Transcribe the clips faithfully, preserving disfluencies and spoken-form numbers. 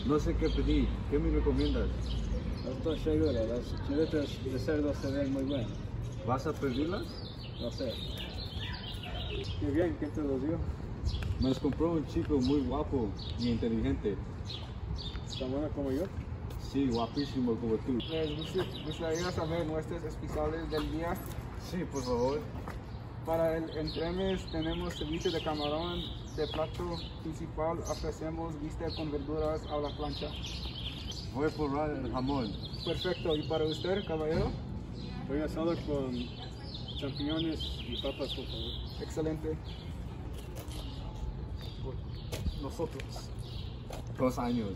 No sé qué pedir. ¿Qué me recomiendas? No estoy seguro, las chuletas de cerdo se ven muy buenas. ¿Vas a pedirlas? No sé. Qué bien, ¿quién te los dio? Me las compró un chico muy guapo y inteligente. ¿Tan bueno como yo? Sí, guapísimo como tú. ¿Les gust- gustaría saber nuestras especiales del día? Sí, por favor. Para el entremes tenemos ceviche de camarón. De plato principal ofrecemos bistec con verduras a la plancha. Voy a probar el jamón. Perfecto. ¿Y para usted, caballero? Voy a asado con champiñones y papas, por favor. Excelente. Nosotros. Dos años.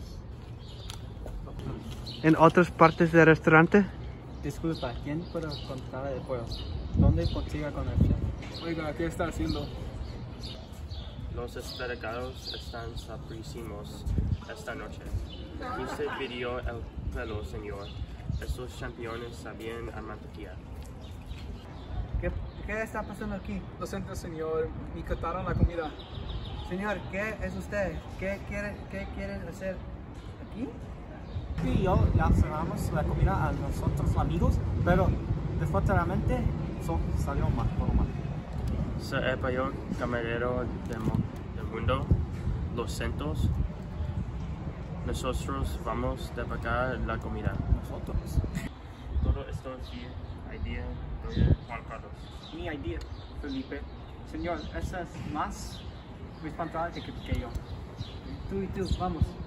¿En otras partes del restaurante? Disculpa, ¿quién puede contar el juego? ¿Dónde consigue conexión? Oiga, ¿qué está haciendo? Los esperados están sabrísimos esta noche. Usted pidió el pelo, señor. Estos champiñones sabían a mantequilla. ¿Qué, qué está pasando aquí? Lo siento, señor. Me quitaron la comida. Señor, ¿qué es usted? ¿Qué quiere, qué quiere hacer aquí? Sí, yo ya cerramos la comida a nosotros amigos, pero desafortunadamente eso salió mal, todo mal. Se el peor camarero del, mo- del mundo. Los cientos. Nosotros vamos a pagar la comida. Nosotros. Todo esto sí, idea de Juan Carlos. Mi idea, Felipe. Señor, esa es más responsable que, que yo. Tú y tú, vamos.